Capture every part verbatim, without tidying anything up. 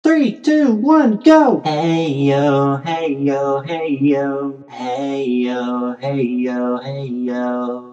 Three, two, one, go! Hey yo, hey yo, hey yo, hey yo, hey yo, hey yo.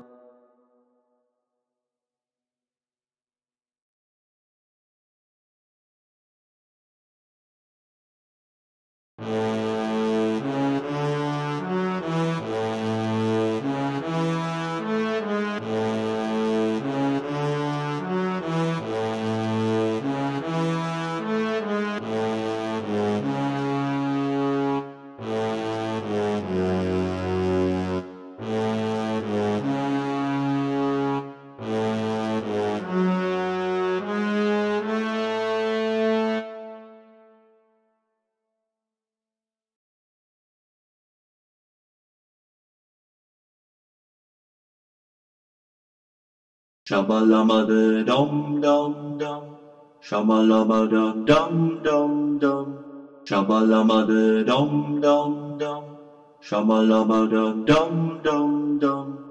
Shabalama da dum dum dum, shabalama da dum dum dum, shabalama da dum dum dum, shabalama da dum dum dum.